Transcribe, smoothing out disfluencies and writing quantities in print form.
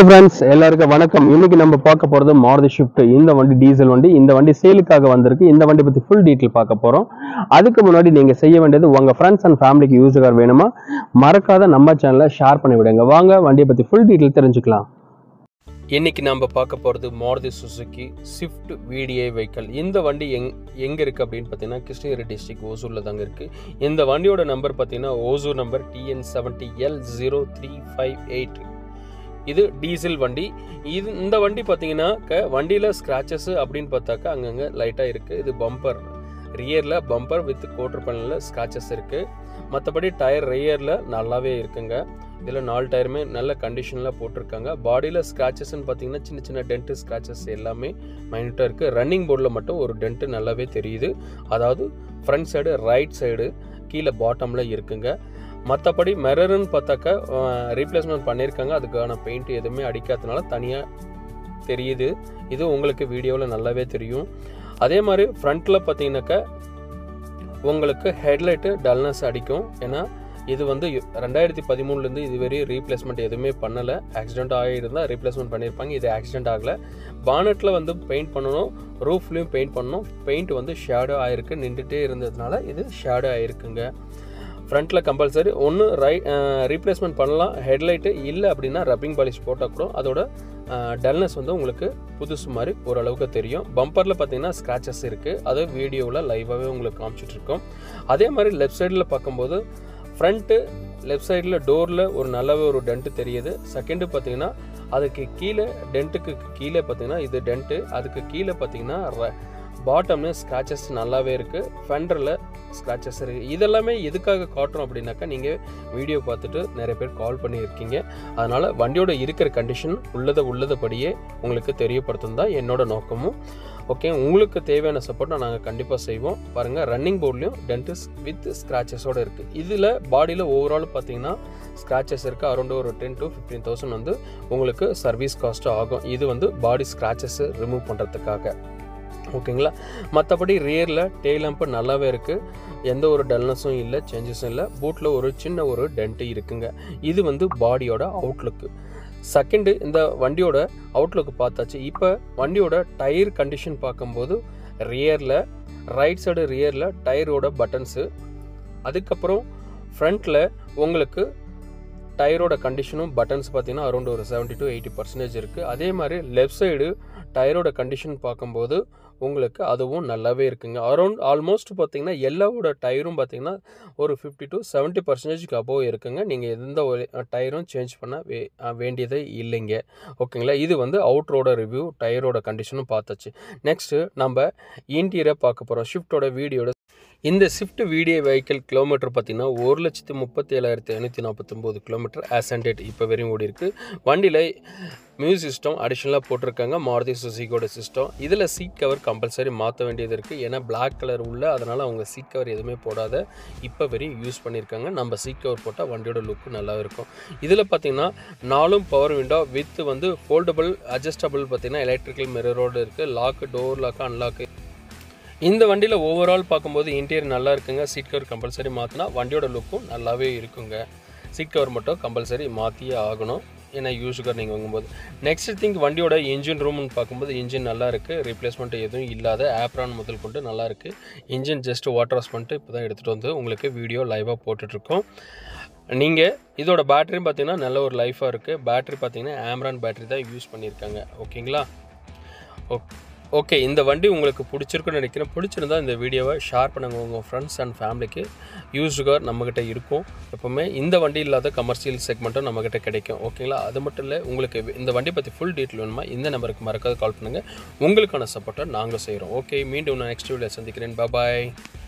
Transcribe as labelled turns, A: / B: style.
A: Hi friends, எல்லாருக்கும் வணக்கம். இன்னைக்கு நம்ம பார்க்க போகிறது மாருதி ஷிஃப்ட். இந்த வண்டி டீசல் வண்டி. இந்த வண்டி சேலுக்காக வந்திருக்கு. இந்த வண்டி பற்றி ஃபுல் டீட்டெயில் பார்க்க போகிறோம். அதுக்கு முன்னாடி நீங்கள் செய்ய வேண்டியது, உங்கள் ஃப்ரெண்ட்ஸ் அண்ட் ஃபேமிலிக்கு யூஸ் கார் வேணுமா, மறக்காத நம்ம சேனலை ஷேர் பண்ணி விடுங்க. வாங்க வண்டியை பற்றி ஃபுல் டீட்டெயில் தெரிஞ்சுக்கலாம்.
B: இன்னைக்கு நம்ம பார்க்க போகிறது Maruti Suzuki Swift VDI vehicle. இந்த வண்டி எங்கே இருக்குது அப்படின்னு பார்த்தீங்கன்னா, கிருஷ்ணகிரி டிஸ்ட்ரிக்ட் ஓசூரில் தாங்க இருக்குது. இந்த வண்டியோட நம்பர் பார்த்தீங்கன்னா ஓசூர் நம்பர் TN70L0358. இது டீசல் வண்டி. இந்த வண்டி பார்த்தீங்கன்னா வண்டியில் ஸ்க்ராச்சஸ் அப்படின்னு பார்த்தாக்கா அங்கங்கே லைட்டாக இருக்குது. இது பம்பர், ரியரில் பம்பர் வித் குவார்டர் பேனலில் ஸ்க்ராச்சஸ் இருக்குது. மற்றபடி டயர் ரியரில் நல்லாவே இருக்குங்க. இதில் 4 டயருமே நல்ல கண்டிஷனில் போட்டிருக்காங்க. பாடியில் ஸ்க்ராச்சஸ்ன்னு பார்த்தீங்கன்னா சின்ன சின்ன டென்ட்டு ஸ்க்ராச்சஸ் எல்லாமே மைனூட்டாக இருக்குது. ரன்னிங் போர்டில் மட்டும் ஒரு டென்ட்டு நல்லாவே தெரியுது. அதாவது ஃப்ரண்ட் சைடு, ரைட் சைடு, கீழே பாட்டமில் இருக்குங்க. மற்றபடி மிரர்னு பார்த்தாக்கா ரீப்ளேஸ்மெண்ட் பண்ணியிருக்காங்க. அதுக்கான பெயிண்ட் எதுவுமே அடிக்காததுனால தனியாக தெரியுது. இது உங்களுக்கு வீடியோவில் நல்லாவே தெரியும். அதே மாதிரி ஃப்ரண்ட்டில் பார்த்தீங்கன்னாக்கா உங்களுக்கு ஹெட்லைட்டு டல்னஸ் அடிக்கும். ஏன்னா இது வந்து 2013 இதுவரை ரீப்ளேஸ்மெண்ட் எதுவுமே பண்ணலை. ஆக்சிடென்ட் ஆகியிருந்தால் ரீப்ளேஸ்மெண்ட் பண்ணியிருப்பாங்க. இது ஆக்சிடென்ட் ஆகலை. பானட்டில் வந்து பெயிண்ட் பண்ணணும், ரூஃப்லேயும் பெயிண்ட் பண்ணணும். பெயிண்ட் வந்து ஷேடோ ஆகிருக்கு, நின்றுட்டே இருந்ததுனால இது ஷேடோ ஆகிருக்குங்க. ஃப்ரண்ட்டில் கம்பல்சரி ஒன்று ரீப்ளேஸ்மெண்ட் பண்ணலாம். ஹெட்லைட்டு இல்லை அப்படின்னா ரப்பிங் பாலிஷ் போட்டால் கூட அதோட டல்னஸ் வந்து உங்களுக்கு புதுசு மாதிரி ஓரளவுக்கு தெரியும். பம்பரில் பார்த்தீங்கன்னா ஸ்க்ராச்சஸ் இருக்குது. அது வீடியோவில் லைவாகவே உங்களுக்கு காமிச்சிட்ருக்கோம். அதே மாதிரி லெஃப்ட் சைடில் பார்க்கும்போது ஃப்ரண்ட்டு லெஃப்ட் சைடில் டோரில் ஒரு நல்லாவே ஒரு டென்ட்டு தெரியுது. செகண்டு பார்த்தீங்கன்னா அதுக்கு கீழே, டென்ட்டுக்கு கீழே பார்த்தீங்கன்னா இது டென்ட்டு, அதுக்கு கீழே பார்த்தீங்கன்னா பாட்டம்ல ஸ்க்ராச்சஸ் நல்லாவே இருக்குது. ஃபெண்டரில் ஸ்க்ராச்சஸ் இருக்குது. இதெல்லாமே எதுக்காக காட்டுறோம் அப்படின்னாக்கா, நீங்கள் வீடியோ பார்த்துட்டு நிறைய பேர் கால் பண்ணியிருக்கீங்க. அதனால் வண்டியோட இருக்கிற கண்டிஷன் உள்ளதபடியே உங்களுக்கு தெரியப்படுத்தும் தான் என்னோட நோக்கமும். ஓகே, உங்களுக்கு தேவையான சப்போர்ட்டை நாங்கள் கண்டிப்பாக செய்வோம். பாருங்கள், ரன்னிங் போர்ட்லேயும் டென்டிஸ் வித் ஸ்க்ராச்சஸோடு இருக்குது. இதில் பாடியில் ஓவரால் பார்த்தீங்கன்னா ஸ்க்ராச்சஸ் இருக்குது. அரௌண்ட் ஒரு 10,000 to 15,000 வந்து உங்களுக்கு சர்வீஸ் காஸ்ட்டு ஆகும். இது வந்து பாடி ஸ்க்ராச்சஸ் ரிமூவ் பண்ணுறதுக்காக. ஓகேங்களா. மற்றபடி ரியரில் டெயில் லேம்ப்பு நல்லாவே இருக்குது. எந்த ஒரு டல்னஸும் இல்லை, சேஞ்சஸும் இல்லை. பூட்டில் ஒரு சின்ன ஒரு டென்ட்டு இருக்குங்க. இது வந்து பாடியோட அவுட்லுக்கு. செகண்டு, இந்த வண்டியோட அவுட்லுக்கு பார்த்தாச்சு. இப்போ வண்டியோட டயர் கண்டிஷன் பார்க்கும்போது ரியரில், ரைட் சைடு ரியரில் டயரோட பட்டன்ஸு, அதுக்கப்புறம் ஃப்ரண்ட்டில் உங்களுக்கு டயரோட கண்டிஷனும் பட்டன்ஸ் பார்த்தீங்கன்னா அரௌண்ட் ஒரு 70 to 80% இருக்குது. அதே மாதிரி லெஃப்ட் சைடு டயரோட கண்டிஷன் பார்க்கும்போது உங்களுக்கு அதுவும் நல்லாவே இருக்குங்க. அரௌண்ட் ஆல்மோஸ்ட் பார்த்தீங்கன்னா எல்லாவோட டயரும் பார்த்தீங்கன்னா ஒரு 50 to 70% அபோவ் இருக்குங்க. நீங்கள் எந்த ஒரு டயரும் சேஞ்ச் பண்ண வேண்டியதே இல்லைங்க. ஓகேங்களா. இது வந்து அவுட்ரோட ரிவ்யூ, டயரோட கண்டிஷனும் பார்த்தாச்சு. நெக்ஸ்ட்டு நம்ம இன்டீரியர் பார்க்க போகிறோம். ஷிஃப்டோட வீடியோட இந்த ஸ்விஃப்ட் VDI வெஹிக்கிள் கிலோமீட்டர் பார்த்தீங்கன்னா 1,37,549 கிலோமீட்டர் ஆஸ் அண்ட் டேட் இப்போ வரையும் ஓடி இருக்குது. வண்டியில் மியூசிக் சிஸ்டம் அடிஷ்னலாக போட்டிருக்காங்க, மாருதி சுசுகியோட சிஸ்டம். இதில் சீட் கவர் கம்பல்சரி மாற்ற வேண்டியது இருக்குது. ஏன்னா பிளாக் கலர் உள்ள, அதனால் அவங்க சீட் கவர் எதுவுமே போடாத இப்போ வரையும் யூஸ் பண்ணியிருக்காங்க. நம்ம சீட் கவர் போட்டால் வண்டியோட லுக்கு நல்லா இருக்கும். இதில் பார்த்தீங்கன்னா 4 பவர் விண்டோ வித் வந்து ஃபோல்டபுள் அட்ஜஸ்டபிள் பார்த்தீங்கன்னா எலக்ட்ரிக்கல் மிரரோடு இருக்குது. Lock, door lock, unlock. இந்த வண்டியில் ஓவரால் பார்க்கும்போது இன்டீரியர் நல்லா இருக்குங்க. சீட் கவர் கம்பல்சரி மாற்றினா வண்டியோட லுக்கும் நல்லாவே இருக்குங்க. சீட் கவர் மட்டும் கம்பல்சரி மாற்றியே ஆகணும், ஏன்னா யூஸுக்காக நீங்கள் வாங்கும்போது. நெக்ஸ்ட் திங், வண்டியோட இன்ஜின் ரூம்னு பார்க்கும்போது இன்ஜின் நல்லா இருக்குது. ரீப்ளேஸ்மெண்ட் எதுவும் இல்லாத ஆப்ரான் முதல் கொண்டு நல்லா இருக்குது. இன்ஜின் ஜஸ்ட் வாட்டர் வாஷ் பண்ணிட்டு இப்போ தான் எடுத்துகிட்டு வந்து உங்களுக்கு வீடியோ லைவாக போட்டுட்ருக்கோம். நீங்கள் இதோட பேட்டரியும் பார்த்தீங்கன்னா நல்ல ஒரு லைஃபாக இருக்குது. பேட்டரி பார்த்தீங்கன்னா ஆம்ரான் பேட்டரி தான் யூஸ் பண்ணியிருக்காங்க. ஓகேங்களா. ஓகே, இந்த வண்டி உங்களுக்கு பிடிச்சிருக்குன்னு நினைக்கிறேன். பிடிச்சிருந்தா இந்த வீடியோவை ஷேர் பண்ணுங்கள் உங்கள் ஃப்ரெண்ட்ஸ் அண்ட் ஃபேமிலிக்கு. யூஸ்டு கார் நம்மக்கிட்ட இருக்கும். எப்போவுமே இந்த வண்டி இல்லாத கமர்ஷியல் செக்மெண்ட்டும் நம்மக்கிட்ட கிடைக்கும். ஓகேங்களா. அது மட்டும் இல்லை, உங்களுக்கு இந்த வண்டி பற்றி ஃபுல் டீட்டெயில் வேணுமா, இந்த நம்பருக்கு மறக்காத கால் பண்ணுங்கள். உங்களுக்கான சப்போர்ட்டை நாங்கள் செய்கிறோம். ஓகே, மீண்டும் நான் நெக்ஸ்ட் வீடியோவில் சந்திக்கிறேன். பாய்.